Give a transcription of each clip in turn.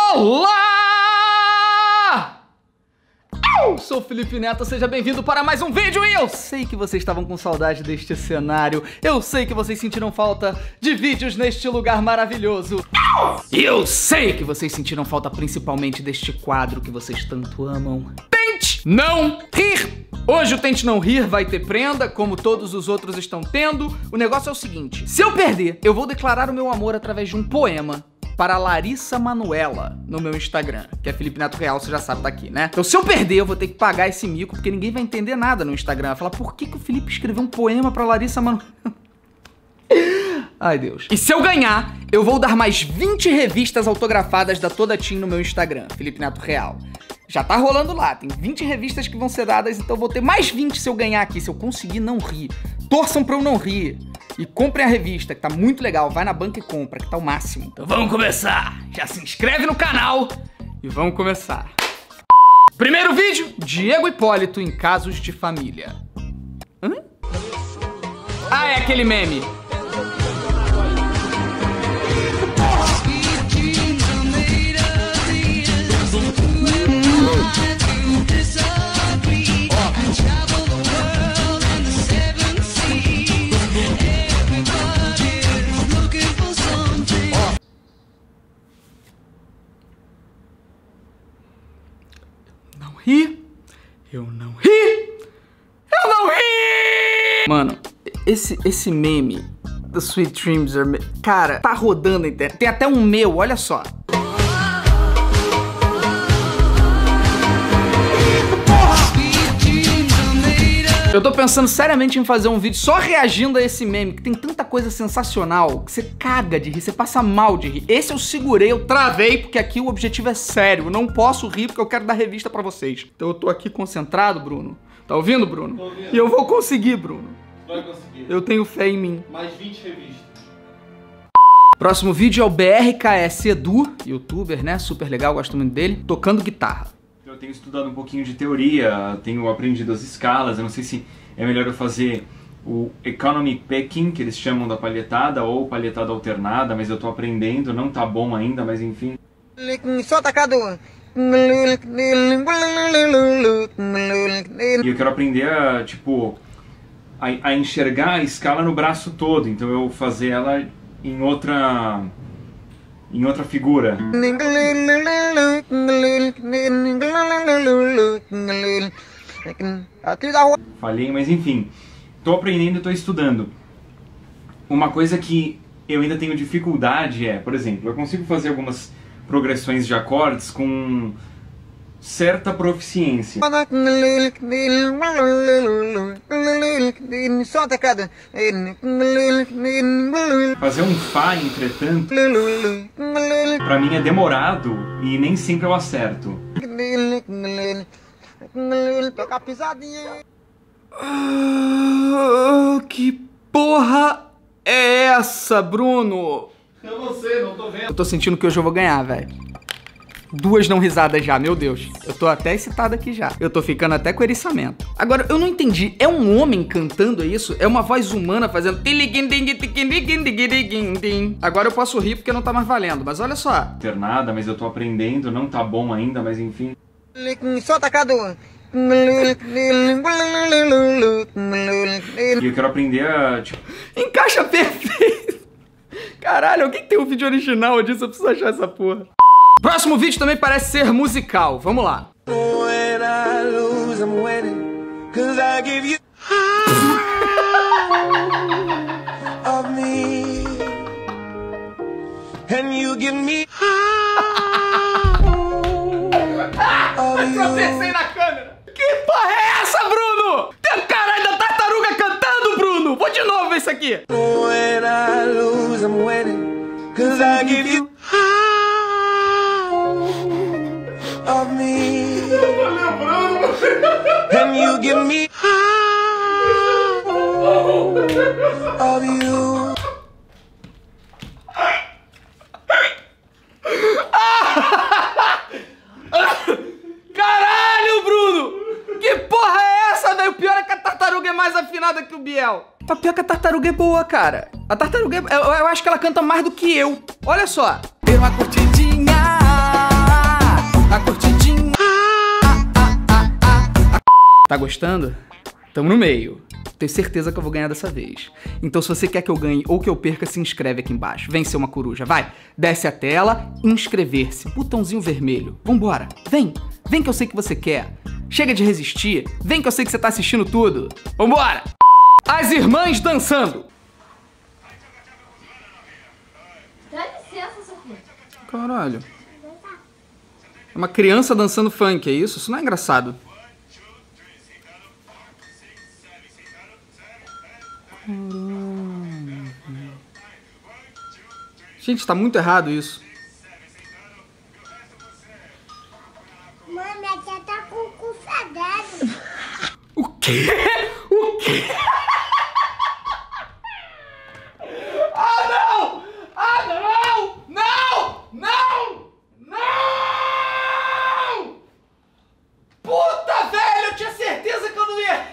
Olá! Eu sou o Felipe Neto, seja bem-vindo para mais um vídeo e eu sei que vocês estavam com saudade deste cenário, eu sei que vocês sentiram falta de vídeos neste lugar maravilhoso. E eu sei que vocês sentiram falta principalmente deste quadro que vocês tanto amam. Tente não rir! Hoje o Tente Não Rir vai ter prenda, como todos os outros estão tendo. O negócio é o seguinte, se eu perder, eu vou declarar o meu amor através de um poema para Larissa Manoela no meu Instagram, que é Felipe Neto Real, você já sabe, tá aqui, né? Então se eu perder, eu vou ter que pagar esse mico, porque ninguém vai entender nada no Instagram. Vai falar, por que o Felipe escreveu um poema pra Larissa Manoela? Ai, Deus. E se eu ganhar, eu vou dar mais 20 revistas autografadas da Toda Team no meu Instagram, Felipe Neto Real. Já tá rolando lá, tem 20 revistas que vão ser dadas, então eu vou ter mais 20 se eu ganhar aqui, se eu conseguir não rir. Torçam pra eu não rir. E comprem a revista, que tá muito legal. Vai na banca e compra, que tá o máximo. Então vamos começar. Já se inscreve no canal e vamos começar. Primeiro vídeo, Diego Hipólito em casos de família. Hã? Ah, é aquele meme. Eu não ri! Eu não ri! Mano, esse meme do Sweet Dreams are made... Cara, tá rodando a internet. Tem até um meu, olha só. Eu tô pensando seriamente em fazer um vídeo só reagindo a esse meme, que tem tanta coisa sensacional, que você caga de rir, você passa mal de rir. Esse eu segurei, eu travei, porque aqui o objetivo é sério. Eu não posso rir porque eu quero dar revista pra vocês. Então eu tô aqui concentrado, Bruno. Tá ouvindo, Bruno? Tô ouvindo. E eu vou conseguir, Bruno. Vai conseguir. Eu tenho fé em mim. Mais 20 revistas. Próximo vídeo é o BRKS Edu, youtuber, né? Super legal, gosto muito dele. Tocando guitarra. Eu tenho estudado um pouquinho de teoria, tenho aprendido as escalas, eu não sei se é melhor eu fazer o Economy Picking, que eles chamam da palhetada, ou palhetada alternada, mas eu tô aprendendo, não tá bom ainda, mas enfim. Só tacado. E eu quero aprender a, tipo, a enxergar a escala no braço todo, então eu fazer ela em outra figura. Falhei, mas enfim, tô aprendendo, tô estudando. Uma coisa que eu ainda tenho dificuldade é, por exemplo, eu consigo fazer algumas progressões de acordes com certa proficiência. Fazer um Fá, entretanto, pra mim é demorado e nem sempre eu acerto. Que porra é essa, Bruno? Eu não sei, não tô vendo. Eu tô sentindo que hoje eu vou ganhar, velho. 2 não risadas já, meu Deus. Eu tô até excitado aqui já. Eu tô ficando até com eriçamento. Agora, eu não entendi. É um homem cantando isso? É uma voz humana fazendo... Agora eu posso rir porque não tá mais valendo, mas olha só. Nada, mas eu tô aprendendo, não tá bom ainda, mas enfim. Só tacado. E eu quero aprender a, tipo... Encaixa perfeito. Caralho, alguém tem um vídeo original disso? Eu preciso achar essa porra. Próximo vídeo também parece ser musical. Vamos lá. Eu tropecei na câmera. Que porra é essa, Bruno? Tem o caralho da tartaruga cantando, Bruno. Vou de novo ver isso aqui. Of me, and you give me of you. Caralho, Bruno! Que porra é essa, velho? O pior é que a tartaruga é mais afinada que o Biel. Tá pior que a tartaruga é boa, cara. A tartaruga, eu acho que ela canta mais do que eu. Olha só. Dê uma curtidinha gostando? Tamo no meio. Tenho certeza que eu vou ganhar dessa vez. Então se você quer que eu ganhe ou que eu perca, se inscreve aqui embaixo. Vem ser uma coruja, vai. Desce a tela, inscrever-se. Botãozinho vermelho. Vambora. Vem. Vem que eu sei que você quer. Chega de resistir. Vem que eu sei que você tá assistindo tudo. Vambora. As irmãs dançando. Dá licença, Sofia. Caralho. É uma criança dançando funk, é isso? Isso não é engraçado. Gente, tá muito errado isso. Mãe, minha tia tá com o cu fedado. O quê? O quê? Ah, não! Ah, não! Não! Não! Não! Puta, velho! Eu tinha certeza que eu não ia...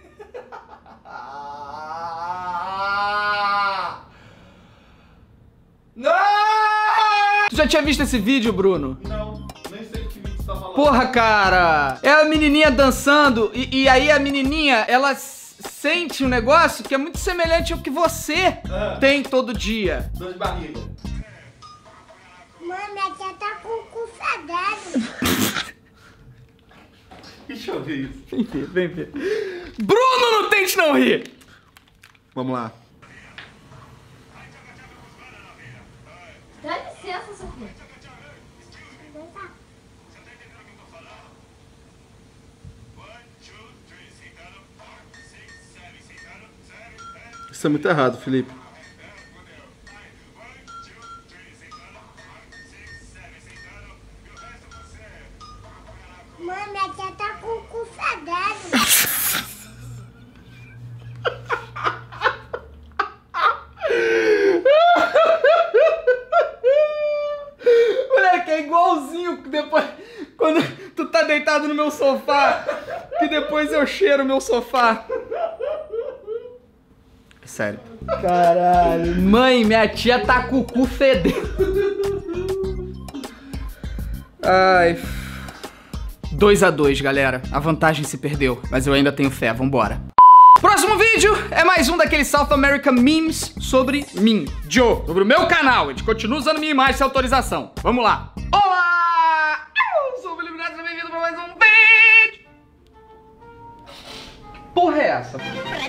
Não! Tu já tinha visto esse vídeo, Bruno? Não, nem sei do que vídeo você tá falando. Porra, cara! É a menininha dançando e aí a menininha, ela sente um negócio que é muito semelhante ao que você tem todo dia. Dor de barriga. Mãe, minha tia tá com o cu fedado. Deixa eu ver isso. Vem ver, vem ver. Bruno, não tente não rir! Vamos lá. Dá licença, Sofia. Isso é muito errado, Felipe. Mãe, minha tia tá com o cu fedado. Moleque, é igualzinho depois... Quando tu tá deitado no meu sofá, que depois eu cheiro o meu sofá. Sério. Caralho. Mãe, minha tia tá com o cu fedendo. Ai. 2-2, galera. A vantagem se perdeu, mas eu ainda tenho fé. Vambora. Próximo vídeo é mais um daqueles South American memes sobre mim, Joe, sobre o meu canal. A gente continua usando minha imagem sem autorização. Vamos lá. Olá! Eu sou o Felipe Neto, bem-vindo pra mais um vídeo. Porra é essa?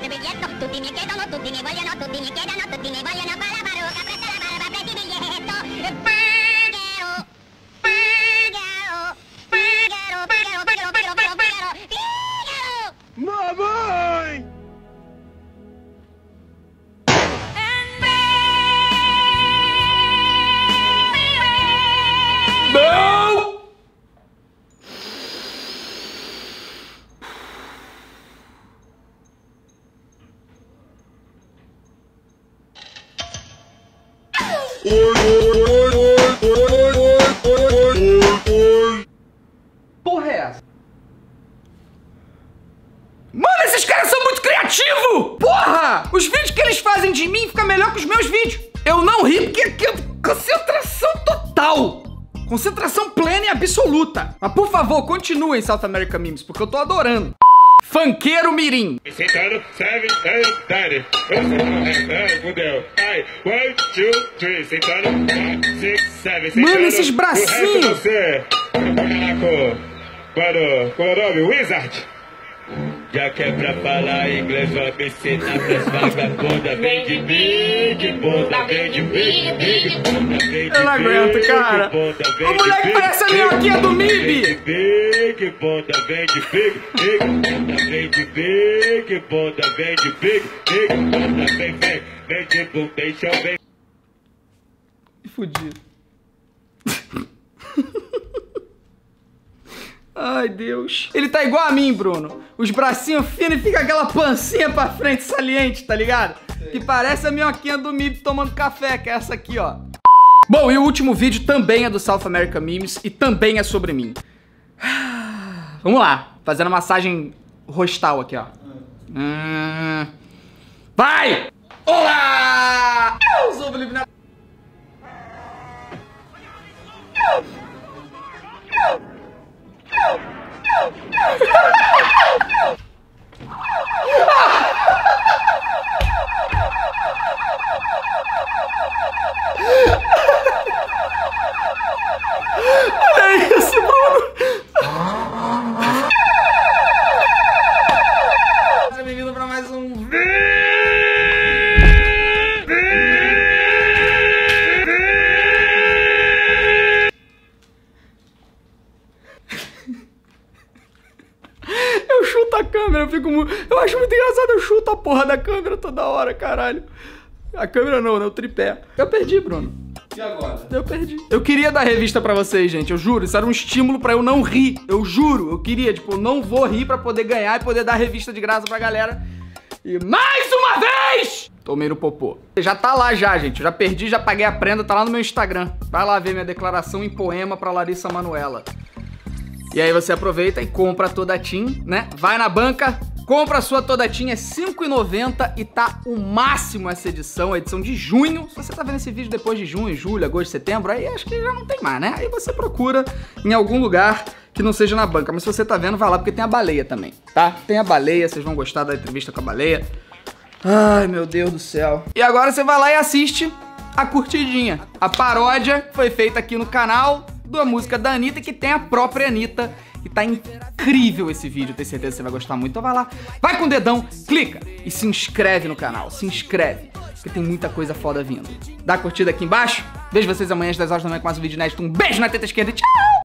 Mamãe! Não! Porra é essa? Mano, esses caras são muito criativos! Porra! Os vídeos que eles fazem de mim ficam melhor que os meus vídeos. Eu não ri porque aqui é concentração total. Concentração plena e absoluta. Mas por favor, continuem South American Memes, porque eu tô adorando. Funkeiro mirim. Sentado, 7, 8, 10. Fudeu. Ai, 1, 2, 3. Sentado, 6, 7. Mano, esses bracinhos. Você, Colorado Wizard. Já que é pra falar inglês, vou me ensinar pras vagabundas. Vem de big, bunda, vem de big, bunda, vem de Eu não aguento, cara. O moleque parece a minhoquinha do MIB. Big, bunda, vem de big, bunda, vem de big, bunda, vem de big, bunda, vem de bunda, deixa eu ver. Fudido. Ai, Deus. Ele tá igual a mim, Bruno. Os bracinhos finos e fica aquela pancinha pra frente saliente, tá ligado? Que parece a minhoquinha do MIB tomando café, que é essa aqui, ó. Bom, e o último vídeo também é do South American Memes e também é sobre mim. Vamos lá. Fazendo massagem rostal aqui, ó. Vai! Olá! Eu sou o Felipe Neto. câmera, eu acho muito engraçado, eu chuto a porra da câmera toda hora, caralho. A câmera não, né? O tripé. Eu perdi, Bruno. E agora? Eu perdi. Eu queria dar revista pra vocês, gente, eu juro. Isso era um estímulo pra eu não rir. Eu juro, eu queria, tipo, eu não vou rir pra poder ganhar e poder dar revista de graça pra galera. E mais uma vez! Tomei no popô. Já tá lá já, gente. Eu já perdi, já paguei a prenda, tá lá no meu Instagram. Vai lá ver minha declaração em poema pra Larissa Manoela. E aí você aproveita e compra a Todatim, né? Vai na banca, compra a sua Todatim, é R$ 5,90 e tá o máximo essa edição, a edição de junho. Se você tá vendo esse vídeo depois de junho, julho, agosto, setembro, aí acho que já não tem mais, né? Aí você procura em algum lugar que não seja na banca. Mas se você tá vendo, vai lá, porque tem a baleia também, tá? Tem a baleia, vocês vão gostar da entrevista com a baleia. Ai, meu Deus do céu. E agora você vai lá e assiste a curtidinha. A paródia foi feita aqui no canal da música da Anitta, que tem a própria Anitta. E tá incrível esse vídeo, tenho certeza que você vai gostar muito. Então vai lá, vai com o dedão, clica e se inscreve no canal, se inscreve, porque tem muita coisa foda vindo. Dá a curtida aqui embaixo, vejo vocês amanhã às 10 horas da manhã com mais um vídeo inédito. Um beijo na teta esquerda e tchau!